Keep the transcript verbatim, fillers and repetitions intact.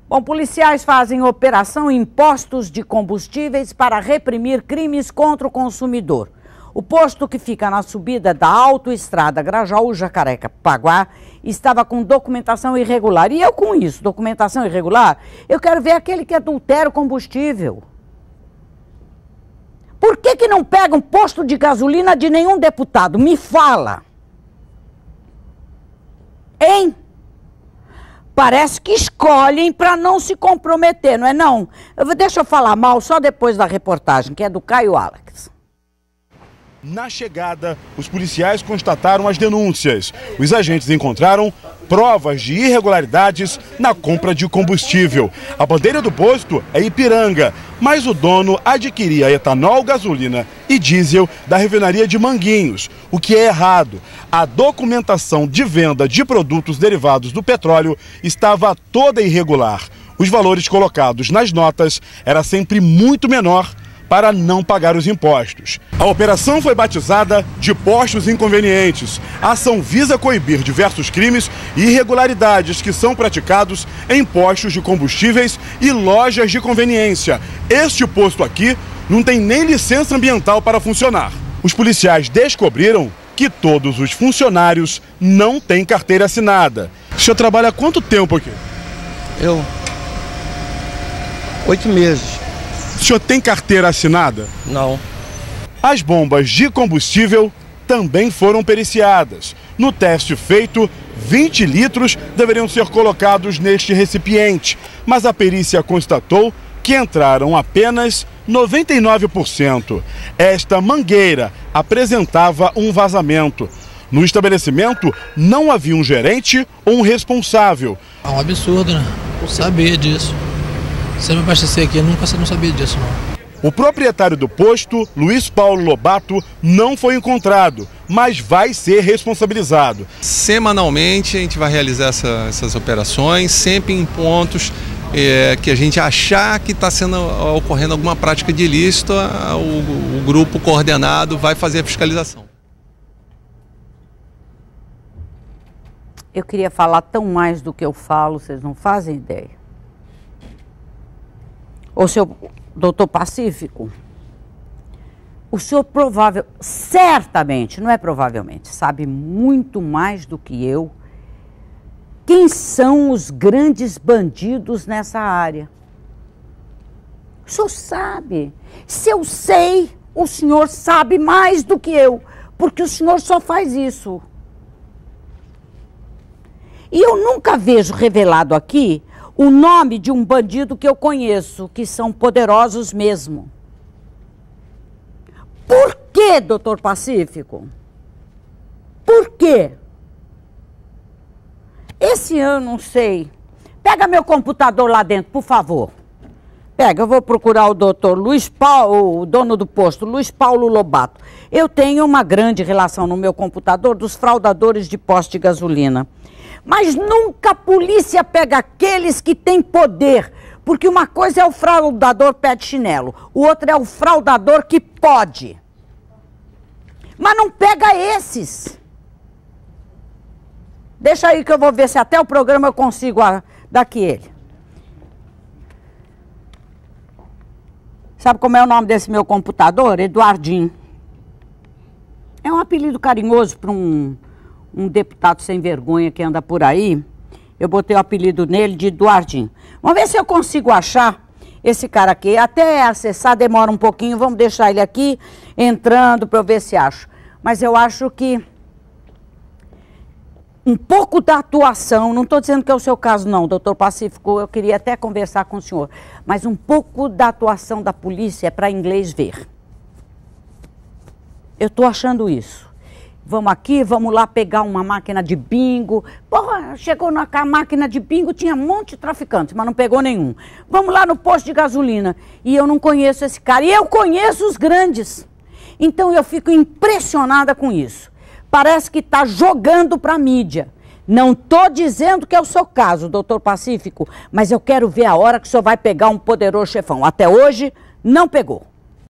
Bom, policiais fazem operação em postos de combustíveis para reprimir crimes contra o consumidor. O posto, que fica na subida da autoestrada Grajaú-Jacarepaguá, estava com documentação irregular. E eu com isso, documentação irregular, eu quero ver aquele que adultera o combustível. Por que que não pega um posto de gasolina de nenhum deputado? Me fala. Hein? Parece que escolhem para não se comprometer, não é não? Eu vou, deixa eu falar mal só depois da reportagem, que é do Caio Alex. Na chegada, os policiais constataram as denúncias. Os agentes encontraram provas de irregularidades na compra de combustível. A bandeira do posto é Ipiranga, mas o dono adquiria etanol, gasolina e diesel da refinaria de Manguinhos, o que é errado. A documentação de venda de produtos derivados do petróleo estava toda irregular. Os valores colocados nas notas eram sempre muito menor para não pagar os impostos. A operação foi batizada de Postos Inconvenientes. A ação visa coibir diversos crimes e irregularidades que são praticados em postos de combustíveis e lojas de conveniência. Este posto aqui não tem nem licença ambiental para funcionar. Os policiais descobriram que todos os funcionários não têm carteira assinada. O senhor trabalha há quanto tempo aqui? Eu? Oito meses. O senhor tem carteira assinada? Não. As bombas de combustível também foram periciadas. No teste feito, vinte litros deveriam ser colocados neste recipiente, mas a perícia constatou que entraram apenas noventa e nove por cento. Esta mangueira apresentava um vazamento. No estabelecimento não havia um gerente ou um responsável. É um absurdo, né? Eu sabia disso. Se eu me abastecer aqui, eu nunca não sabia disso, não. O proprietário do posto, Luiz Paulo Lobato, não foi encontrado, mas vai ser responsabilizado. Semanalmente a gente vai realizar essa, essas operações, sempre em pontos é, que a gente achar que está sendo ocorrendo alguma prática de ilícito, o, o grupo coordenado vai fazer a fiscalização. Eu queria falar tão mais do que eu falo, vocês não fazem ideia. Ô, senhor doutor Pacífico, o senhor provável, certamente, não é provavelmente, sabe muito mais do que eu quem são os grandes bandidos nessa área. O senhor sabe. Se eu sei, o senhor sabe mais do que eu, porque o senhor só faz isso. E eu nunca vejo revelado aqui o nome de um bandido que eu conheço, que são poderosos mesmo. Por que, doutor Pacífico? Por quê? Esse ano, não sei. Pega meu computador lá dentro, por favor. Pega, eu vou procurar o doutor Luiz Paulo, o dono do posto, Luiz Paulo Lobato. Eu tenho uma grande relação no meu computador dos fraudadores de posto de gasolina. Mas nunca a polícia pega aqueles que têm poder, porque uma coisa é o fraudador pé de chinelo, o outro é o fraudador que pode. Mas não pega esses. Deixa aí que eu vou ver se até o programa eu consigo daqui ele. Sabe como é o nome desse meu computador? Eduardinho. É um apelido carinhoso para um... um deputado sem vergonha que anda por aí. Eu botei o apelido nele de Eduardinho. Vamos ver se eu consigo achar esse cara aqui. Até acessar demora um pouquinho, vamos deixar ele aqui entrando para eu ver se acho. Mas eu acho que um pouco da atuação, não estou dizendo que é o seu caso não, doutor Pacífico, eu queria até conversar com o senhor, mas um pouco da atuação da polícia é para inglês ver. Eu estou achando isso. Vamos aqui, vamos lá pegar uma máquina de bingo. Porra, chegou na máquina de bingo, tinha um monte de traficantes, mas não pegou nenhum. Vamos lá no posto de gasolina. E eu não conheço esse cara. E eu conheço os grandes. Então eu fico impressionada com isso. Parece que está jogando para a mídia. Não estou dizendo que é o seu caso, doutor Pacífico, mas eu quero ver a hora que o senhor vai pegar um poderoso chefão. Até hoje, não pegou.